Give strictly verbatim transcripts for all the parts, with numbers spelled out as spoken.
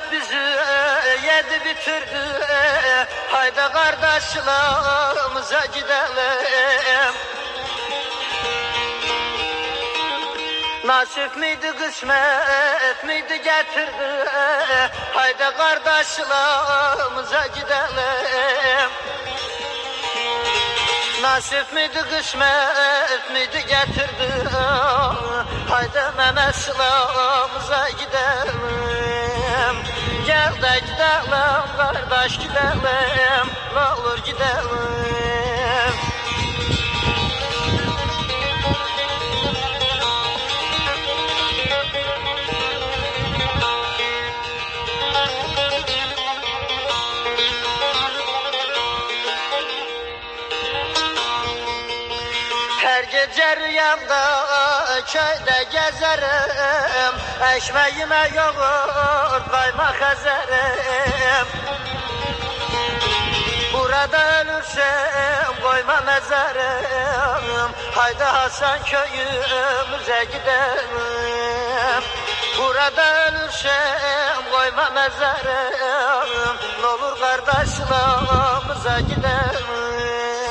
bizi yedi bitirdi. Haydi kardeşlerimize gidelim. Nasip miydi, kısmet miydi getirdi. Haydi kardeşlerimize gidelim. Nasip miydi, kısmet miydi getirdi. Haydi memeslamıza gidelim. Gel de gidelim kardeş gidelim. Ne olur gidelim. Her gece rüyamda köyde gezerim. Ekmeğime yoğurt kaymak ezerim. Burada ölürsem koyma mezarım. Haydi Hasan köyümüze gidelim. Burada ölürsem koyma mezarım. Ne olur kardeşlerimize gidelim.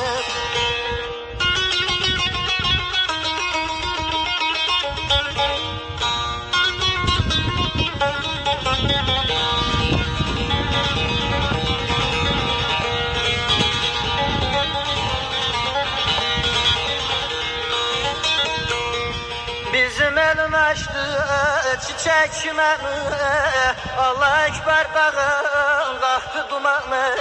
Bizim elim açtı çiçek çimenı. Allah ekber dağın kalktı dumanı.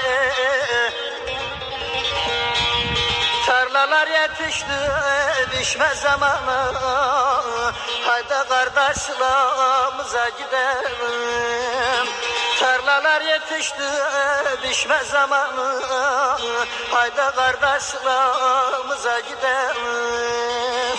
Tarlalar yetişti biçme zamanı. Haydi kardeşlerimize gidelim. Tarlalar yetişti biçme zamanı. Haydi kardeşlerimize gidelim.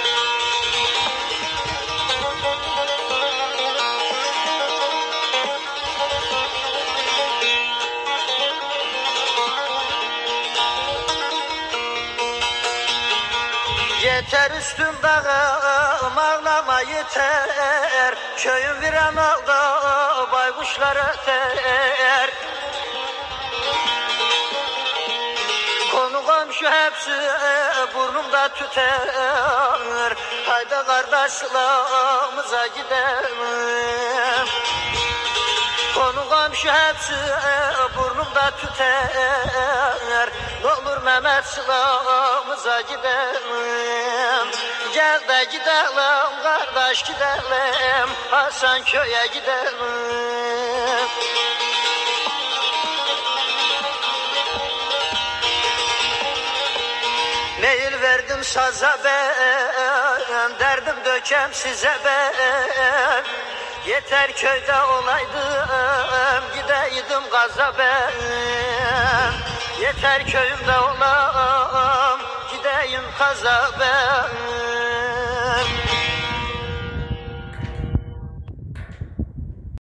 Yeter üstüm dağım ağlama yeter. Köyün viran oldu baykuşlar öter. Konu komşu hepsi burnumda tüter. Haydi kardeşlerimize gidelim. Konu komşu hepsi burnumda tüter. Ne olur Mehmetçiğimize gidelim. Gel de gidelim kardeş gidelim. Hasan köye gidelim. Meyil verdim saza ben, derdim dökem size ben. Yeter köyde olaydım, gideydim gaza ben. Yeter köyümde olam, gideyim kaza ben.